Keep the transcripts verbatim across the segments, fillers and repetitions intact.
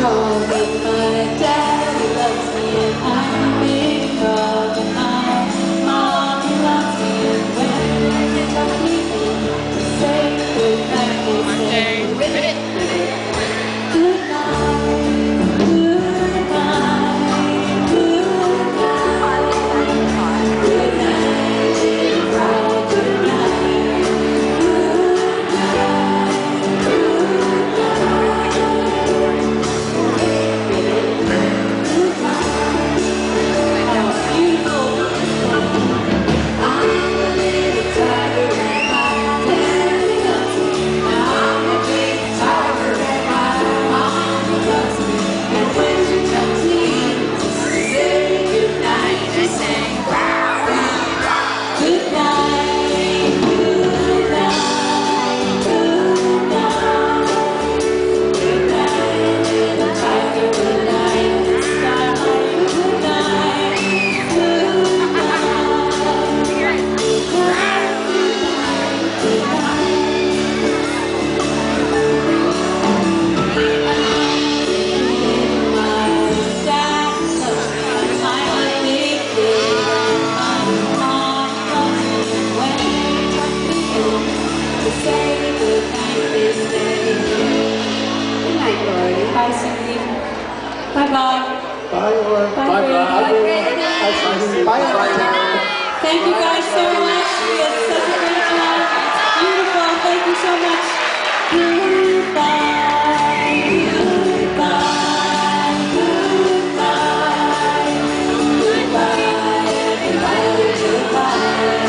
told me my daddy loves me and I'm in love and my mommy loves me, and when they talk to me to say goodnight, they say goodnight, goodnight, goodnight, goodnight, goodnight, little bride, goodnight, bye, Cindy. Bye, Bob. Bye, Lauren. Bye, Bye, Brady. Bob. Bye, Cindy. Bye, Allentown. Thank you guys so much. We had such a great time. Beautiful. Thank you so much. Goodbye. Goodbye. Goodbye. Goodbye. Everybody. Goodbye.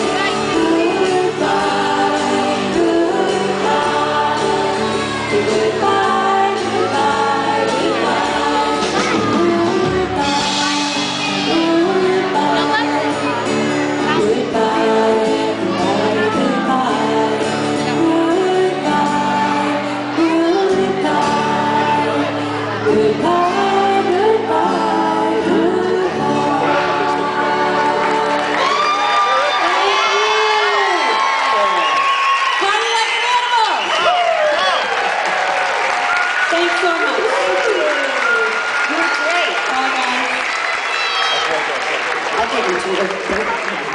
Thanks so much. You're great. Bye, guys. I'll take you to